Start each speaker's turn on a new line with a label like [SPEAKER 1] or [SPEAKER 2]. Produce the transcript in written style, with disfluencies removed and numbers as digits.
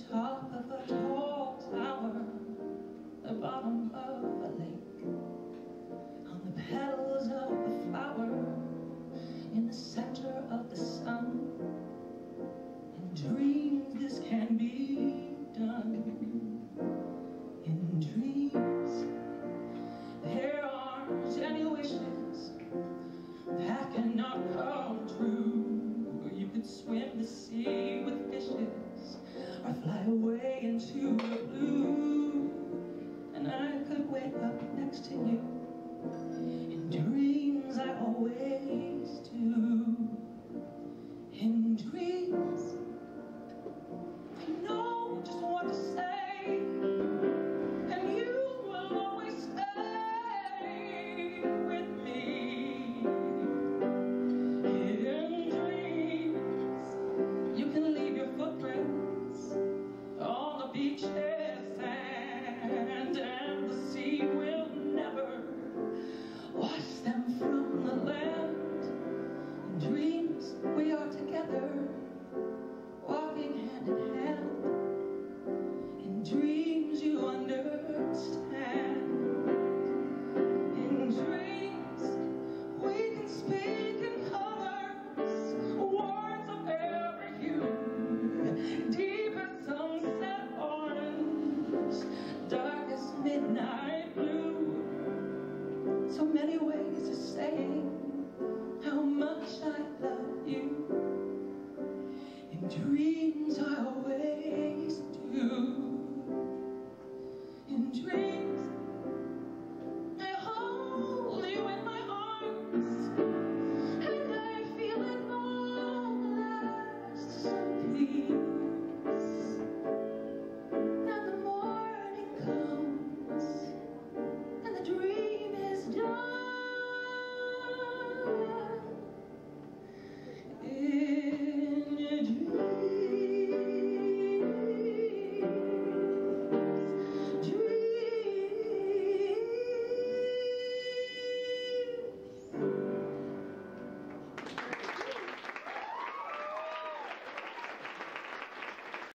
[SPEAKER 1] top of a tall tower, the bottom of a lake, on the petals of the flower, in the center of the sun. In dreams this can be done. In dreams there aren't any wishes that cannot come true. You could swim the sea with fishes, or fly away into the blue, and I could wake up next to you. In dreams I always do.